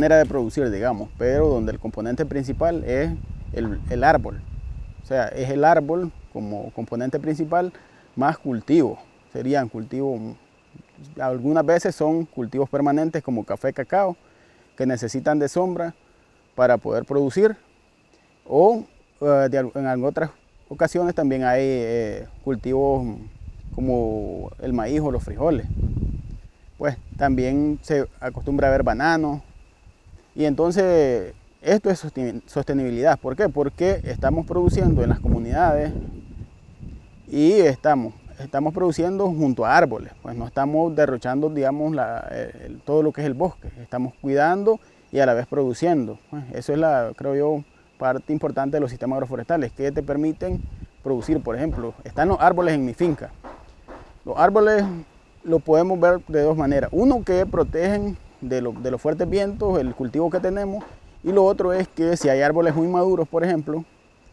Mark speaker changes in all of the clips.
Speaker 1: manera de producir, digamos, pero donde el componente principal es el árbol. O sea, es el árbol como componente principal más cultivos. Serían cultivos, algunas veces son cultivos permanentes como café, cacao, que necesitan de sombra para poder producir, o en otras ocasiones también hay cultivos como el maíz o los frijoles. Pues también se acostumbra a ver bananos, y entonces esto es sostenibilidad. ¿Por qué? Porque estamos produciendo en las comunidades y estamos produciendo junto a árboles, pues no estamos derrochando, digamos, todo lo que es el bosque, estamos cuidando y a la vez produciendo. Pues eso es creo yo, parte importante de los sistemas agroforestales, que te permiten producir. Por ejemplo, están los árboles en mi finca. Los árboles lo podemos ver de dos maneras. Uno, que protegen de los fuertes vientos el cultivo que tenemos, y lo otro es que si hay árboles muy maduros, por ejemplo,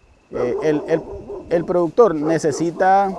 Speaker 1: el productor necesita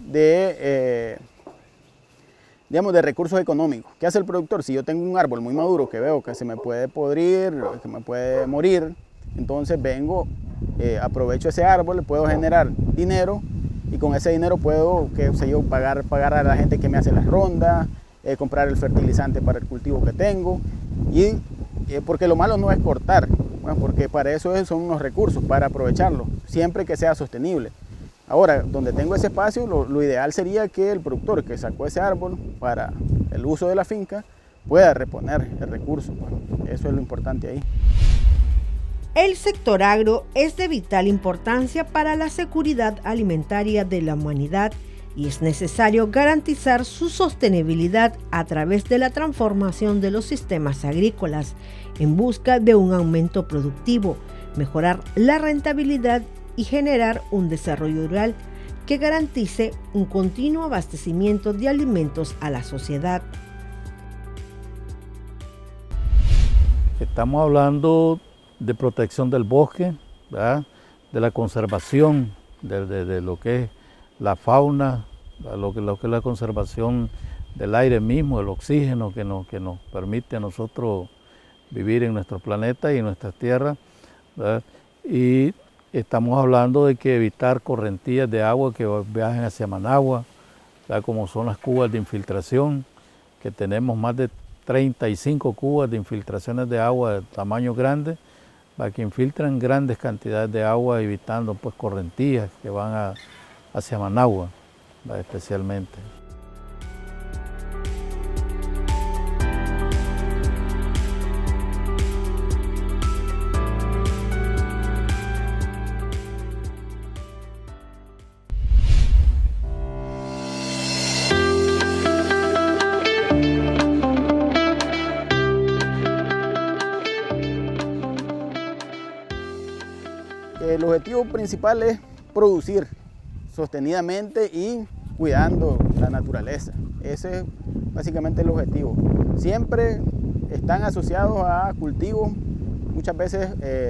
Speaker 1: digamos, de recursos económicos. ¿Qué hace el productor? Si yo tengo un árbol muy maduro que veo que se me puede podrir, que me puede morir, entonces vengo, aprovecho ese árbol, puedo generar dinero, y con ese dinero puedo, qué sé yo, pagar a la gente que me hace las rondas, comprar el fertilizante para el cultivo que tengo, y porque lo malo no es cortar, bueno, porque para eso son unos recursos, para aprovecharlos, siempre que sea sostenible. Ahora, donde tengo ese espacio, lo ideal sería que el productor que sacó ese árbol para el uso de la finca pueda reponer el recurso. Bueno, eso es lo importante ahí.
Speaker 2: El sector agro es de vital importancia para la seguridad alimentaria de la humanidad, y es necesario garantizar su sostenibilidad a través de la transformación de los sistemas agrícolas en busca de un aumento productivo, mejorar la rentabilidad y generar un desarrollo rural que garantice un continuo abastecimiento de alimentos a la sociedad.
Speaker 3: Estamos hablando de protección del bosque, ¿verdad? De la conservación de lo que es la fauna, lo que es la conservación del aire mismo, del oxígeno que nos permite a nosotros vivir en nuestro planeta y en nuestra tierra, ¿verdad? Y estamos hablando de que evitar correntías de agua que viajen hacia Managua, ¿verdad? Como son las cubas de infiltración, que tenemos más de 35 cubas de infiltraciones de agua de tamaño grande, para que infiltran grandes cantidades de agua, evitando pues correntías que van hacia Managua, ¿verdad? Especialmente.
Speaker 1: El objetivo principal es producir sostenidamente y cuidando la naturaleza. Ese es básicamente el objetivo. Siempre están asociados a cultivos, muchas veces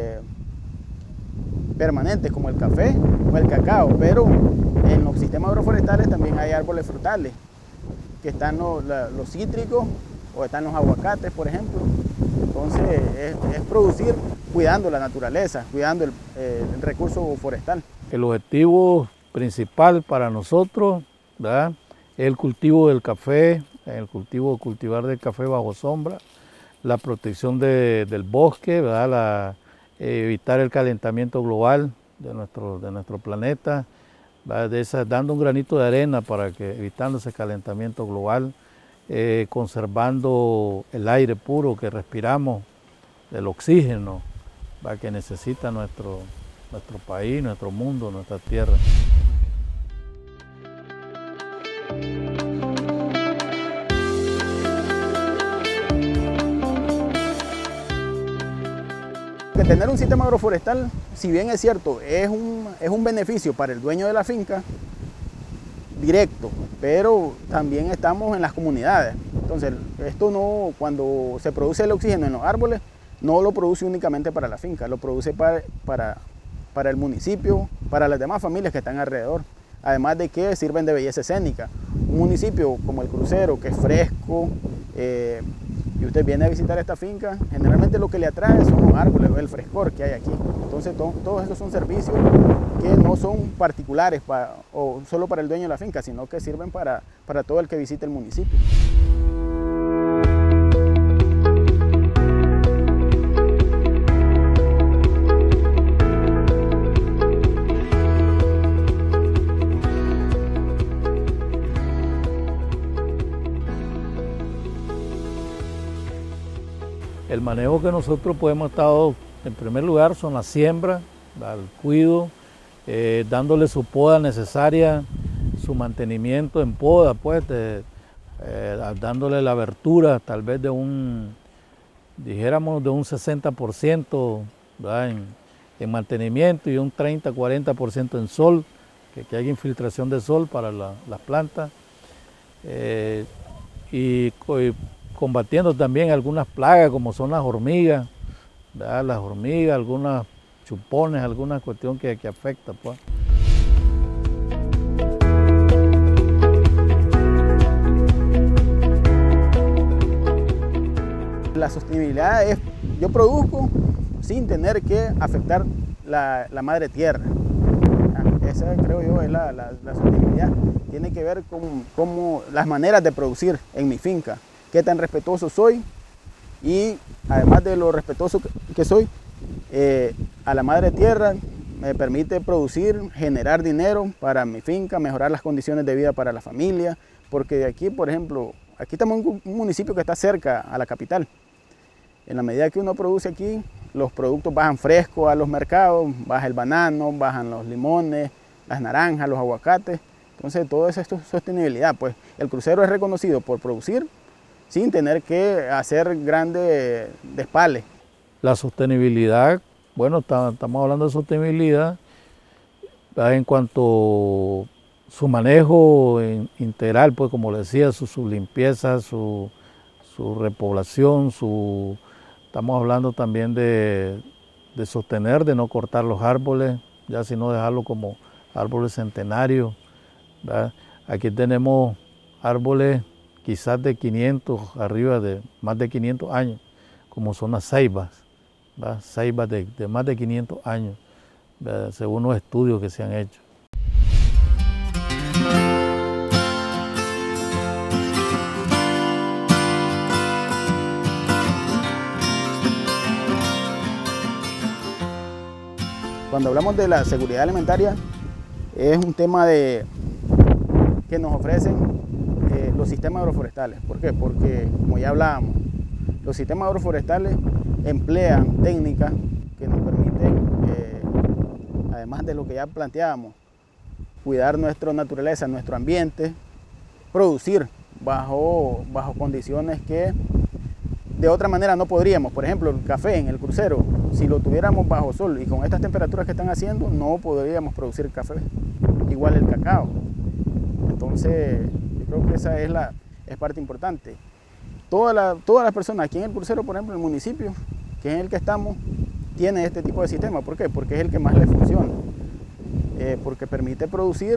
Speaker 1: permanentes, como el café o el cacao, pero en los sistemas agroforestales también hay árboles frutales, que están los cítricos, o están los aguacates, por ejemplo. Entonces es producir cuidando la naturaleza, cuidando el recurso forestal.
Speaker 3: El objetivo principal para nosotros, ¿verdad?, es el cultivo del café, cultivar del café bajo sombra, la protección del bosque, ¿verdad?, evitar el calentamiento global de nuestro planeta, ¿verdad?, dando un granito de arena para que, evitando ese calentamiento global, conservando el aire puro que respiramos, el oxígeno, ¿verdad?, que necesita nuestro país, nuestro mundo, nuestra tierra.
Speaker 1: Que tener un sistema agroforestal, si bien es cierto, es un beneficio para el dueño de la finca, directo, pero también estamos en las comunidades. Entonces, esto no, cuando se produce el oxígeno en los árboles, no lo produce únicamente para la finca, lo produce para el municipio, para las demás familias que están alrededor. Además de que sirven de belleza escénica. Un municipio como El Crucero, que es fresco, y usted viene a visitar esta finca, generalmente lo que le atrae son los árboles, el frescor que hay aquí. Entonces todos estos son servicios que no son particulares o solo para el dueño de la finca, sino que sirven para todo el que visite el municipio.
Speaker 3: El manejo que nosotros hemos estado, en primer lugar, son la siembra, el cuido, dándole su poda necesaria, su mantenimiento en poda, pues, dándole la abertura tal vez dijéramos de un 60% en mantenimiento y un 30-40% en sol, que haya infiltración de sol para las plantas. Y combatiendo también algunas plagas como son las hormigas, ¿verdad? Las hormigas, algunos chupones, alguna cuestión que afecta, pues.
Speaker 1: La sostenibilidad es, yo produzco sin tener que afectar la madre tierra. Esa creo yo es la sostenibilidad. Tiene que ver con las maneras de producir en mi finca. Qué tan respetuoso soy y además de lo respetuoso que soy, a la madre tierra me permite producir, generar dinero para mi finca, mejorar las condiciones de vida para la familia, porque de aquí, por ejemplo, aquí estamos en un municipio que está cerca a la capital. En la medida que uno produce aquí, los productos bajan frescos a los mercados, baja el banano, bajan los limones, las naranjas, los aguacates. Entonces todo eso es sostenibilidad. Pues el crucero es reconocido por producir sin tener que hacer grandes despales.
Speaker 3: La sostenibilidad, bueno, estamos hablando de sostenibilidad en cuanto a su manejo integral, pues como le decía, su limpieza, su repoblación, estamos hablando también de sostener, de no cortar los árboles, ya sino dejarlo como árboles centenarios, ¿verdad? Aquí tenemos árboles quizás de 500, arriba de más de 500 años, como son las ceibas, ¿verdad? Ceibas de más de 500 años, ¿verdad? Según los estudios que se han hecho.
Speaker 1: Cuando hablamos de la seguridad alimentaria, es un tema que nos ofrecen los sistemas agroforestales. ¿Por qué? Porque, como ya hablábamos, los sistemas agroforestales emplean técnicas que nos permiten, además de lo que ya planteábamos, cuidar nuestra naturaleza, nuestro ambiente, producir bajo condiciones que de otra manera no podríamos. Por ejemplo, el café en el crucero, si lo tuviéramos bajo sol y con estas temperaturas que están haciendo, no podríamos producir café. Igual el cacao. Entonces, yo creo que esa es parte importante. Todas las personas aquí en el crucero, por ejemplo, en el municipio, que es en el que estamos, tiene este tipo de sistema. ¿Por qué? Porque es el que más le funciona. Porque permite producir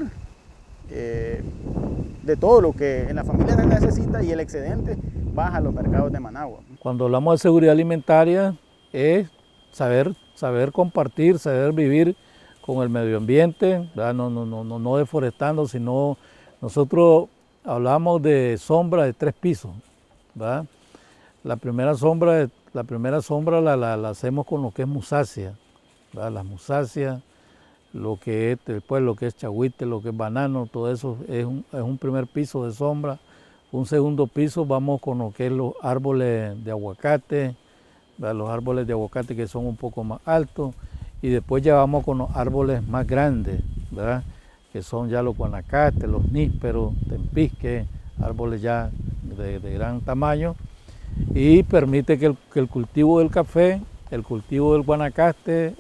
Speaker 1: de todo lo que en la familia se necesita y el excedente baja a los mercados de Managua.
Speaker 3: Cuando hablamos de seguridad alimentaria es saber compartir, saber vivir con el medio ambiente, ¿verdad? No deforestando, sino nosotros hablamos de sombra de 3 pisos, ¿verdad? La primera sombra la hacemos con lo que es musácea, ¿verdad? Las musáceas, lo que es después lo que es chagüite, lo que es banano, todo eso es un primer piso de sombra. Un segundo piso vamos con lo que es los árboles de aguacate, ¿verdad? Los árboles de aguacate que son un poco más altos, y después ya vamos con los árboles más grandes, ¿verdad? Que son ya los guanacates, los nísperos, tempisques, árboles ya de gran tamaño, y permite que el cultivo del café, el cultivo del guanacaste,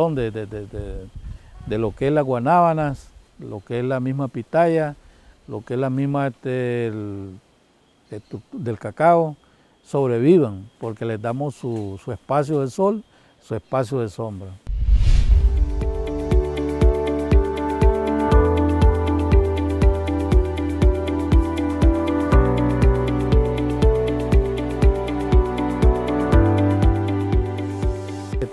Speaker 3: de lo que es las guanábanas, lo que es la misma pitaya, lo que es la misma del cacao, sobrevivan, porque les damos su espacio de sol, su espacio de sombra.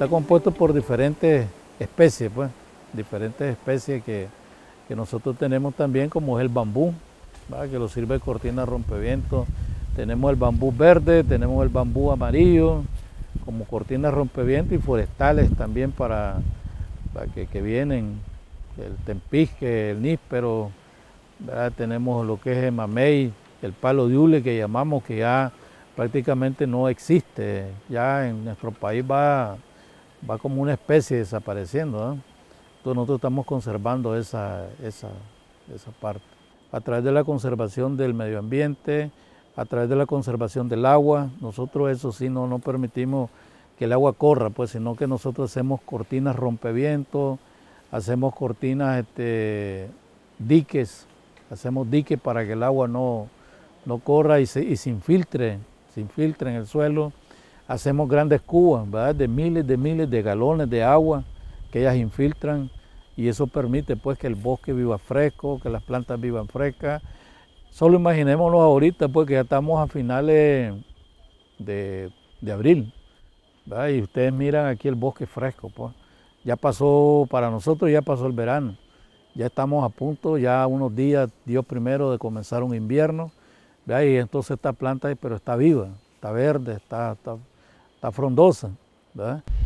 Speaker 3: está compuesto por diferentes especies, pues, diferentes especies que nosotros tenemos también, como es el bambú, ¿verdad? Que lo sirve de cortina rompeviento. Tenemos el bambú verde, tenemos el bambú amarillo, como cortina rompeviento, y forestales también para que vienen, el tempisque, el níspero, ¿verdad? Tenemos lo que es el mamey, el palo de hule que llamamos, que ya prácticamente no existe, ya en nuestro país va como una especie desapareciendo, ¿no? Entonces nosotros estamos conservando esa parte. A través de la conservación del medio ambiente, a través de la conservación del agua, nosotros eso sí no permitimos que el agua corra, pues, sino que nosotros hacemos cortinas rompevientos, hacemos cortinas, diques, hacemos diques para que el agua no corra y se infiltre en el suelo. Hacemos grandes cubas, ¿verdad? De miles de galones de agua que ellas infiltran, y eso permite, pues, que el bosque viva fresco, que las plantas vivan frescas. Solo imaginémonos ahorita, pues, que ya estamos a finales de abril, ¿verdad? Y ustedes miran aquí el bosque fresco, pues. Ya pasó, para nosotros ya pasó el verano. Ya estamos a punto, ya unos días, Dios primero, de comenzar un invierno, ¿verdad? Y entonces esta planta, pero está viva, está verde, está frondosa, ¿verdad?